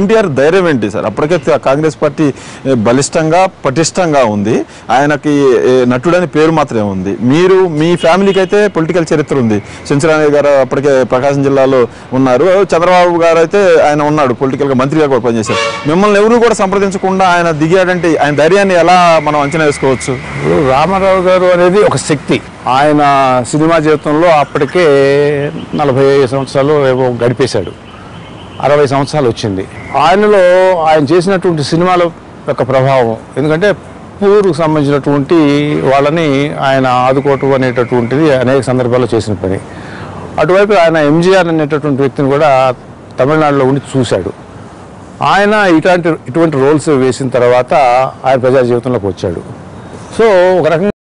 ఎన్టీఆర్ ధైర్యం ఏంటి సార్? అప్పటికే కాంగ్రెస్ పార్టీ బలిష్టంగా పటిష్టంగా ఉంది, ఆయనకి నటుడని పేరు మాత్రమే ఉంది. మీరు మీ ఫ్యామిలీకి అయితే పొలిటికల్ చరిత్ర ఉంది. సెంచరాణి గారు అప్పటికే ప్రకాశం జిల్లాలో ఉన్నారు, చంద్రబాబు గారు అయితే ఆయన ఉన్నాడు, పొలిటికల్గా మంత్రిగా కూడా పనిచేశారు. మిమ్మల్ని ఎవరు కూడా సంప్రదించకుండా ఆయన దిగాడంటే ఆయన ధైర్యాన్ని ఎలా మనం అంచనా వేసుకోవచ్చు? రామారావు గారు అనేది ఒక శక్తి. ఆయన సినిమా జీవితంలో అప్పటికే 45 సంవత్సరాలు ఏవో గడిపేశాడు, 60 సంవత్సరాలు వచ్చింది. ఆయనలో ఆయన చేసినటువంటి సినిమాల యొక్క ప్రభావం, ఎందుకంటే పూర్కు సంబంధించినటువంటి వాళ్ళని ఆయన ఆదుకోవటం అనేటటువంటిది అనేక సందర్భాల్లో చేసిన పని. అటువైపు ఆయన MGR అనేటటువంటి వ్యక్తిని కూడా తమిళనాడులో ఉండి చూశాడు. ఆయన ఇటువంటి రోల్స్ వేసిన తర్వాత ఆయన ప్రజా జీవితంలోకి వచ్చాడు. సో ఒక రకంగా